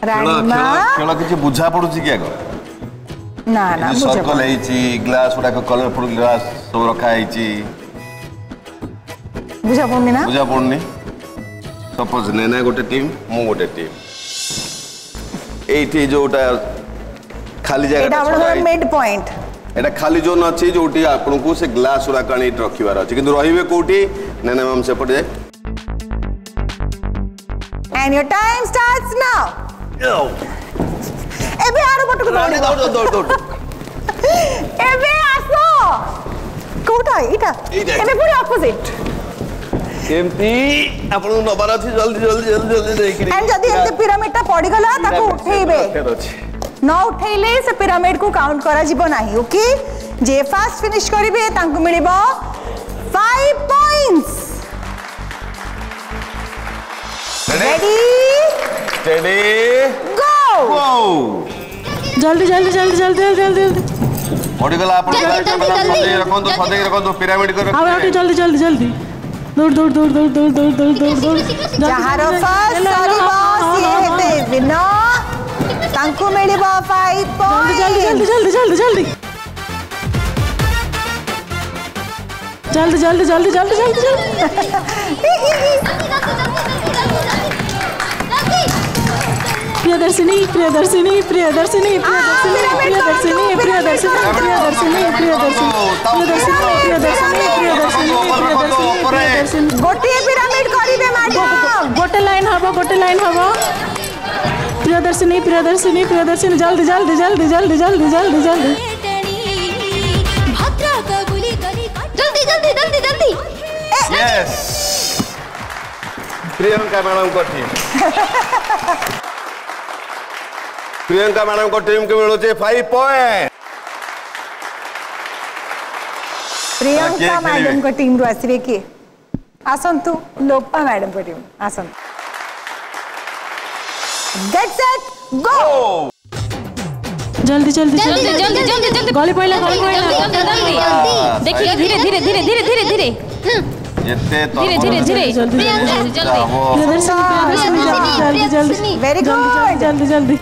खेल किसी बुझा पड़ुची क्या ना ना सर्कल है ग्लास गुड़ा कलरफुल ग्लास सब रखा है बुझा पड़नी ना बुझा पड़नी सपोज नेना गोटे टीम मु गोटे टीम एठी जोटा खाली जगह एटा हमर मिड पॉइंट एटा खाली जोन अछि जोटी आपन को से ग्लास उरा काणी रखिवार अछि किंतु रहिबे कोठी नेना मैम से पड़े and your time starts now एबे आरो बटको दौड़ एबे आसो कोठा इटा एबे पूरी ऑपोजिट केमती आपन नबार अछि जल्दी जल्दी जल्दी जल्दी देखि एंड जदी एते पिरामिड ता पड़ी गला ताको उठेबे न उठेले से पिरामिड को काउंट करा जिवो नाही ओके जे फास्ट फिनिश करिवे तांको मिलिबो 5 पॉइंट्स रेडी स्टेडी गो जल्दी जल्दी जल्दी जल्दी जल्दी पड़ी गला आपन सदै रखो तो पिरामिड को आओ जल्दी जल्दी जल्दी दौड़ दौड़ दौड़ दौड़ दौड़ दौड़ दौड़ दौड़ दौड़ जहारो फर्स्ट सरीबो सिए हेते विनर तांको मिलिबो 5 पॉइंट जल्दी जल्दी जल्दी जल्दी जल्दी जल्दी जल्दी जल्दी जल्दी प्रियदर्शिनी प्रियदर्शिनी प्रियदर्शिनी प्रियदर्शिनी प्रियदर्शिनी प्रियदर्शिनी प्रियदर्शिनी गोटे पिरामिड करिवे मैडम गोटे लाइन हबो प्रियदर्शिनी प्रियदर्शिनी प्रियदर्शिनी जल्दी जल्दी जल्दी जल्दी जल्दी जल्दी जल्दी जल्दी जल्दी जल्दी जल्दी यस प्रियंका मैडम को टीम प्रियंका मैडम को टीम के मिलो 5 पॉइंट प्रियंका मैडम को टीम रो आसीबे के आसंतु लोपा मैडम को टीम आसंतु गेट सेट गो जल्दी जल्दी जल्दी जल्दी जल्दी जल्दी गली पहला देखिए धीरे धीरे धीरे धीरे धीरे धीरे जितने धीरे धीरे धीरे जल्दी जल्दी जल्दी वेरी गुड जल्दी जल्दी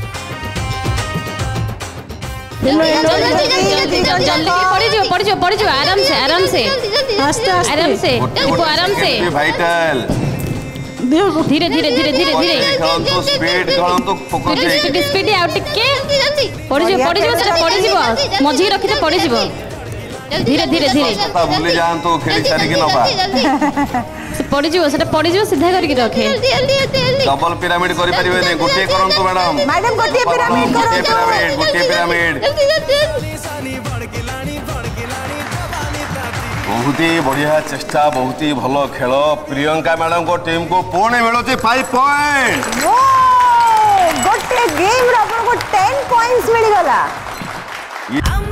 पड़ जाओ आराम से आस्ते आस्ते आराम से वाइटल धीरे धीरे धीरे धीरे धीरे तो स्पीड तो फोकस स्पीड आउ टिके पड़ जाओ सेटा पड़ जीवो मझी रखिते पड़ जीवो धीरे धीरे धीरे पता भूल जान तो खेली सारी के नबा से पड़ जीवो सेटा पड़ जीवो सीधा करके रखे डबल पिरामिड करि परिबे नै गोटे करंतु मैडम मैडम गोटे पिरामिड करो गोटे पिरामिड बहुत ही बढ़िया चेष्टा बहुत ही भलो खेल प्रियंका मैडम को टीम को पुणे मिलो 5 पॉइंट गोटे गेम रो आपन को 10 पॉइंट्स मिल गला